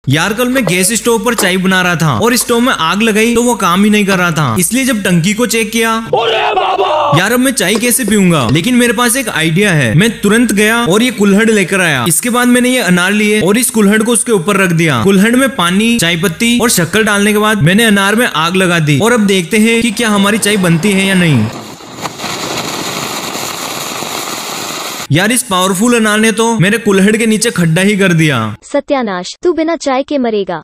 यार कल मैं गैस स्टोव पर चाय बना रहा था और स्टोव में आग लगाई तो वो काम ही नहीं कर रहा था, इसलिए जब टंकी को चेक किया, यार अब मैं चाय कैसे पीऊंगा। लेकिन मेरे पास एक आइडिया है। मैं तुरंत गया और ये कुल्हड़ लेकर आया। इसके बाद मैंने ये अनार लिए और इस कुल्हड़ को उसके ऊपर रख दिया। कुल्हड़ में पानी, चाय पत्ती और शक्कर डालने के बाद मैंने अनार में आग लगा दी और अब देखते हैं कि क्या हमारी चाय बनती है या नहीं। यार इस पावरफुल अनार ने तो मेरे कुल्हड़ के नीचे खड्डा ही कर दिया। सत्यानाश, तू बिना चाय के मरेगा।